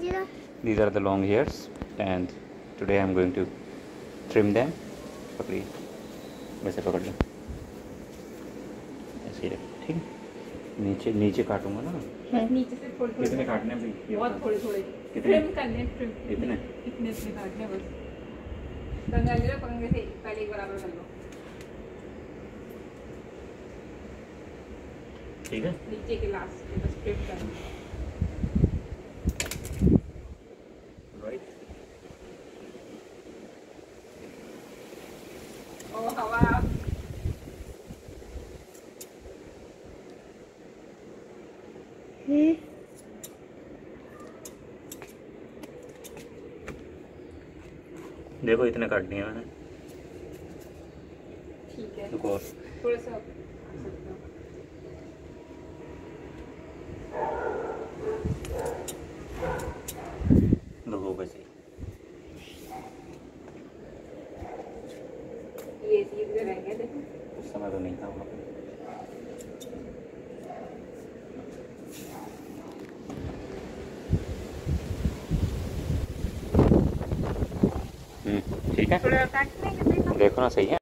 These are the long hairs and today I am going to trim them. पकड़िए, वैसे पकड़ लो, ऐसे ही रख, ठीक है। नीचे नीचे काटूंगा ना, नीचे से थोड़े थोड़े कितने काटने हैं? बहुत थोड़े थोड़े कितने ट्रिम करने, ट्रिम इतने इतने इतने काटने बस। कंगा ले लो, कंगे से पहले एक बराबर कर लो, ठीक है। नीचे के लास्ट पे बस ट्रिम करना। राइट। ओ हवा देखो इतने काटनी है मैंने, ठीक है। रुको, थोड़ा सा देखो वैसे ये चीज में रहेंगे, देखो उस समय तो नहीं था वहाँ पे। ठीक है, थोड़ा काटने के देखो ना, सही है।